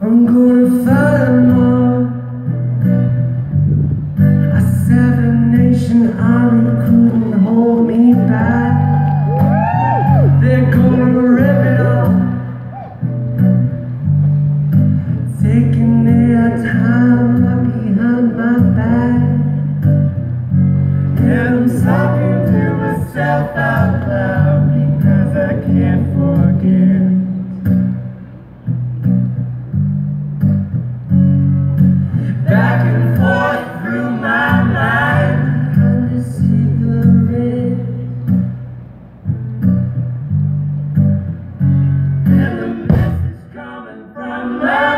I'm gonna fight them all. A seven-nation army couldn't hold me back. They're gonna rip it off, taking their time right behind my back. And I'm talking to myself out loud because I can't forget. Back and forth through my mind, behind a cigarette. And the message coming from my